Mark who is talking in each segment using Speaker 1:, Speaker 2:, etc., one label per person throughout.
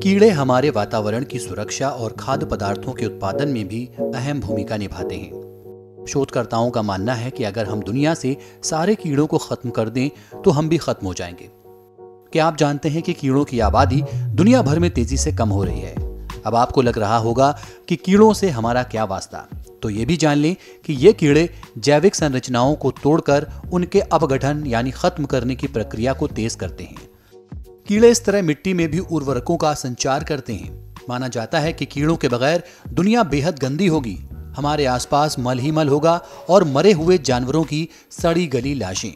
Speaker 1: कीड़े हमारे वातावरण की सुरक्षा और खाद्य पदार्थों के उत्पादन में भी अहम भूमिका निभाते हैं। शोधकर्ताओं का मानना है कि अगर हम दुनिया से सारे कीड़ों को खत्म कर दें तो हम भी खत्म हो जाएंगे। क्या आप जानते हैं कि कीड़ों की आबादी दुनिया भर में तेजी से कम हो रही है? अब आपको लग रहा होगा कि कीड़ों से हमारा क्या वास्ता, तो ये भी जान लें कि ये कीड़े जैविक संरचनाओं को तोड़कर उनके अपघटन यानी खत्म करने की प्रक्रिया को तेज करते हैं। कीड़े इस तरह मिट्टी में भी उर्वरकों का संचार करते हैं। माना जाता है कि कीड़ों के बगैर दुनिया बेहद गंदी होगी। हमारे आसपास मल ही मल होगा और मरे हुए जानवरों की सड़ी गली लाशें।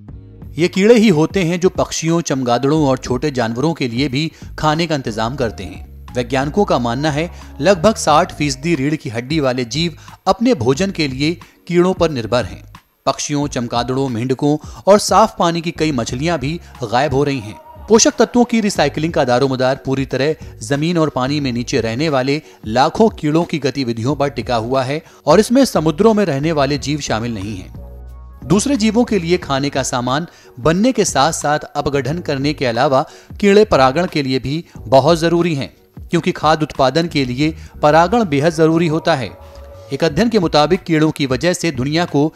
Speaker 1: ये कीड़े ही होते हैं जो पक्षियों, चमगादड़ों और छोटे जानवरों के लिए भी खाने का इंतजाम करते हैं। वैज्ञानिकों का मानना है लगभग 60% रीढ़ की हड्डी वाले जीव अपने भोजन के लिए कीड़ों पर निर्भर हैं। पक्षियों, चमगादड़ों, मेंढकों और साफ पानी की कई मछलियां भी गायब हो रही हैं। पोषक तत्वों की रिसाइकलिंग का दारोमदार पूरी तरह जमीन और पानी में नीचे रहने वाले लाखों कीड़ों की गतिविधियों पर टिका हुआ है और इसमें समुद्रों में रहने वाले जीव शामिल नहीं हैं। दूसरे जीवों के लिए खाने का सामान बनने के साथ साथ अपघटन करने के अलावा कीड़े परागण के लिए भी बहुत जरूरी हैं, क्योंकि खाद्य उत्पादन के लिए परागण बेहद जरूरी होता है। एक अध्ययन के मुताबिक कीड़ों की वजह से दुनिया को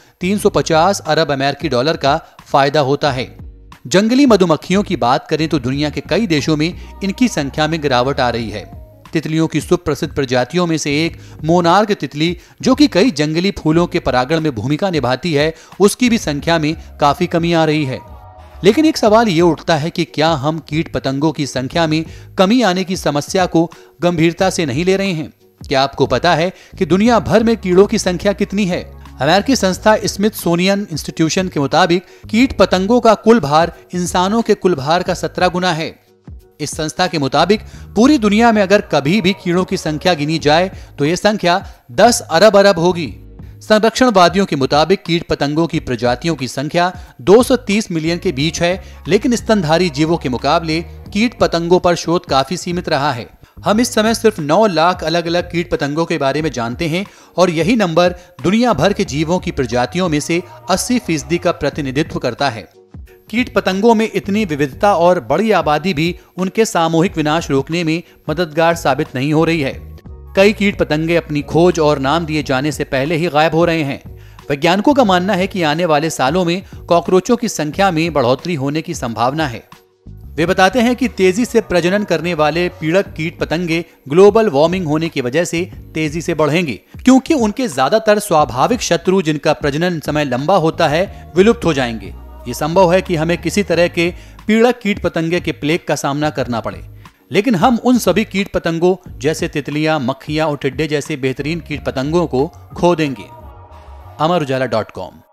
Speaker 1: 350 अरब अमेरिकी डॉलर का फायदा होता है। जंगली मधुमक्खियों की बात करें तो दुनिया के कई देशों में इनकी संख्या में गिरावट आ रही है। तितलियों की सुप्रसिद्ध प्रजातियों में से एक मोनार्क तितली, जो कि कई जंगली फूलों के परागण में भूमिका निभाती है, उसकी भी संख्या में काफी कमी आ रही है। लेकिन एक सवाल ये उठता है कि क्या हम कीट पतंगों की संख्या में कमी आने की समस्या को गंभीरता से नहीं ले रहे हैं? क्या आपको पता है कि दुनिया भर में कीड़ों की संख्या कितनी है? अमेरिकी संस्था स्मिथसोनियन इंस्टीट्यूशन के मुताबिक कीट पतंगों का कुल भार इंसानों के कुल भार का 17 गुना है। इस संस्था के मुताबिक पूरी दुनिया में अगर कभी भी कीड़ों की संख्या गिनी जाए तो यह संख्या 10 अरब होगी। संरक्षणवादियों के मुताबिक कीट पतंगों की प्रजातियों की संख्या 230 मिलियन के बीच है, लेकिन स्तनधारी जीवों के मुकाबले कीट पतंगों पर शोध काफी सीमित रहा है। हम इस समय सिर्फ 9 लाख अलग अलग कीट पतंगों के बारे में जानते हैं और यही नंबर दुनिया भर के जीवों की प्रजातियों में से 80% का प्रतिनिधित्व करता है। कीट पतंगों में इतनी विविधता और बड़ी आबादी भी उनके सामूहिक विनाश रोकने में मददगार साबित नहीं हो रही है। कई कीट पतंगे अपनी खोज और नाम दिए जाने से पहले ही गायब हो रहे हैं। वैज्ञानिकों का मानना है कि आने वाले सालों में कॉकरोचों की संख्या में बढ़ोतरी होने की संभावना है। वे बताते हैं कि तेजी से प्रजनन करने वाले पीड़क कीट पतंगे ग्लोबल वार्मिंग होने की वजह से तेजी से बढ़ेंगे, क्योंकि उनके ज्यादातर स्वाभाविक शत्रु जिनका प्रजनन समय लंबा होता है विलुप्त हो जाएंगे। ये संभव है कि हमें किसी तरह के पीड़क कीट पतंगे के प्लेग का सामना करना पड़े, लेकिन हम उन सभी कीट पतंगों जैसे तितलियां, मक्खियां और टिड्डे जैसे बेहतरीन कीट पतंगों को खो देंगे। अमर उजाला.com